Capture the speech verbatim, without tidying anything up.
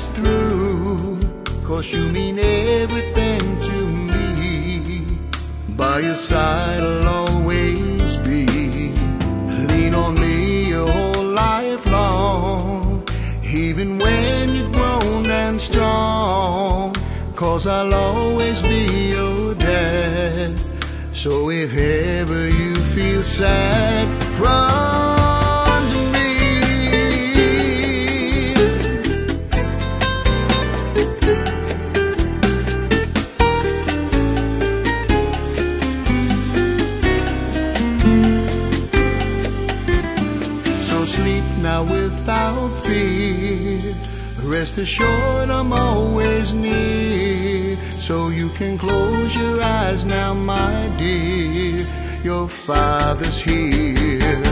pass through, 'cause you mean everything to me. By your side I'll always be. Lean on me your whole life long, even when you're grown and strong, 'cause I'll always be your dad. So if ever you feel sad, run to me. So sleep now without fear, rest assured I'm always near. So you can close your eyes now, my dear, your father's here.